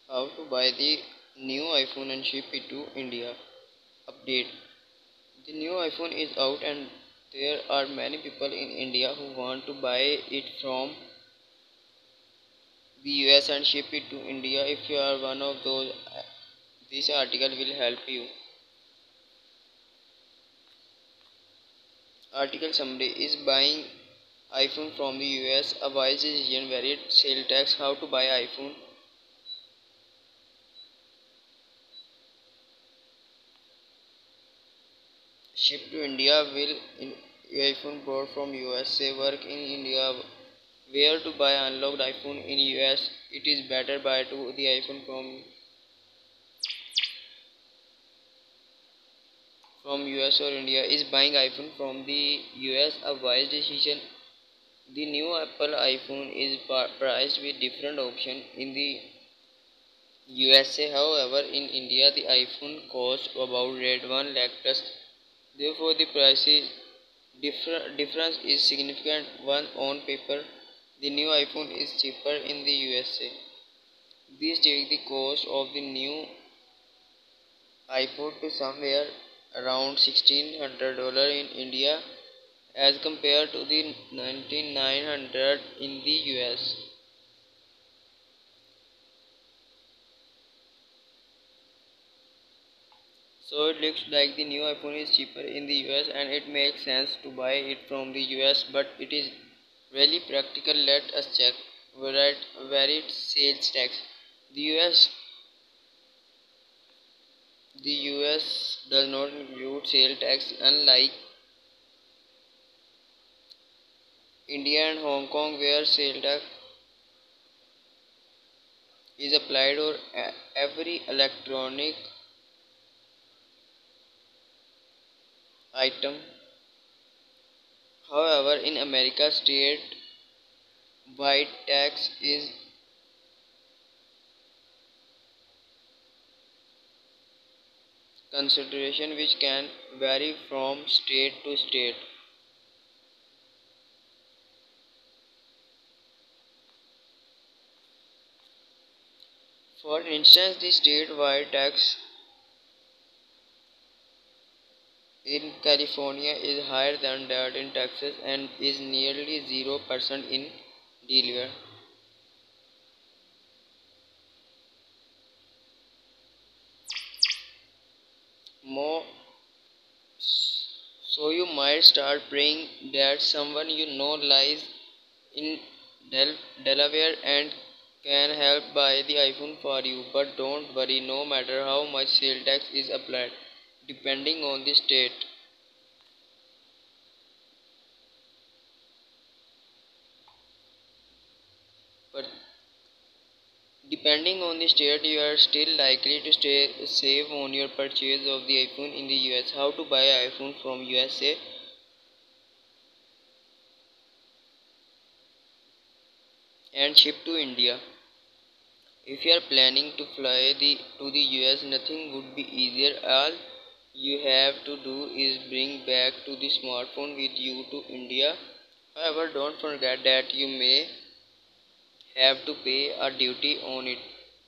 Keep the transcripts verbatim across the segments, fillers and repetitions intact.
How to buy the new iPhone and ship it to India. Update. The new iPhone is out and there are many people in India who want to buy it from the U S and ship it to India. If you are one of those, this article will help you. Article summary: is buying iPhone from the U S a wise decision? Varied sale tax. How to buy iPhone. Shipped to India. Will in iPhone bought from U S A work in India? Where to buy unlocked iPhone in U S? It is better buy to the iPhone from from U S or India. Is buying iPhone from the U S a wise decision? The new Apple iPhone is priced with different options in the U S A. However, in India the iPhone costs about red one lakh plus. Therefore, the price is differ difference is significant. One on paper, the new iPhone is cheaper in the U S A. This takes the cost of the new iPhone to somewhere around sixteen hundred dollars in India as compared to the ninety-nine hundred in the U S. So it looks like the new iPhone is cheaper in the U S and it makes sense to buy it from the U S, but it is really practical. Let us check where where it sales tax. The U S the U S does not include sales tax unlike India and Hong Kong where sales tax is applied on every electronic item. However, in America, state-wide tax is consideration which can vary from state to state. For instance, the state-wide tax in California is higher than that in Texas and is nearly zero percent in Delaware. More, so you might start praying that someone you know lies in Del Delaware and can help buy the iPhone for you. But don't worry, no matter how much sales tax is applied, depending on the state. But depending on the state, you are still likely to stay save on your purchase of the iPhone in the U S. How to buy iPhone from U S A and ship to India. If you are planning to fly the, to the U S, nothing would be easier. All you have to do is bring back to the smartphone with you to India. However, don't forget that you may have to pay a duty on it.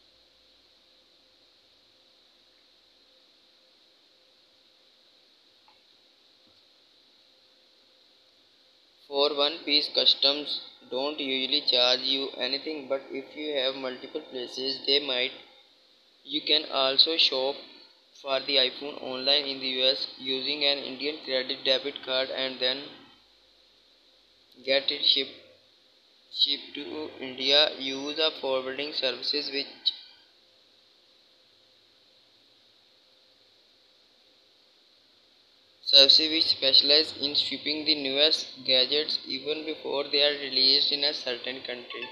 For one piece, customs don't usually charge you anything, but if you have multiple places, they might. You can also shop for the iPhone online in the U S using an Indian credit debit card and then get it shipped shipped to India. Use a forwarding services which services which specialize in shipping the newest gadgets even before they are released in a certain country.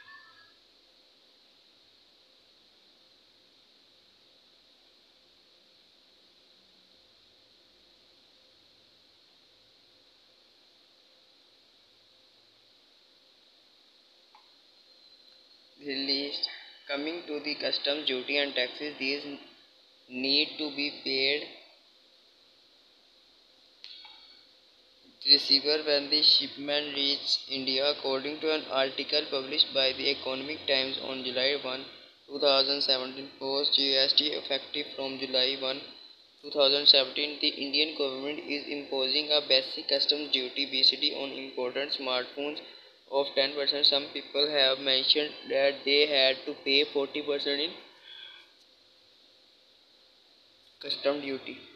Released. Coming to the customs duty and taxes, these need to be paid the receiver when the shipment reaches India. According to an article published by the Economic Times on July first, twenty seventeen post G S T effective from July first, twenty seventeen. The Indian government is imposing a basic customs duty B C D on imported smartphones of ten percent. Some people have mentioned that they had to pay forty percent in custom duty.